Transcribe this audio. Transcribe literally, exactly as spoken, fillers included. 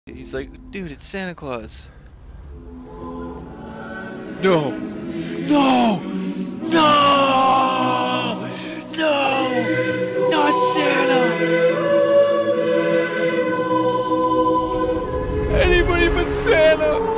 He's like, dude, it's Santa Claus. No! No! No! No! Not Santa! Anybody but Santa!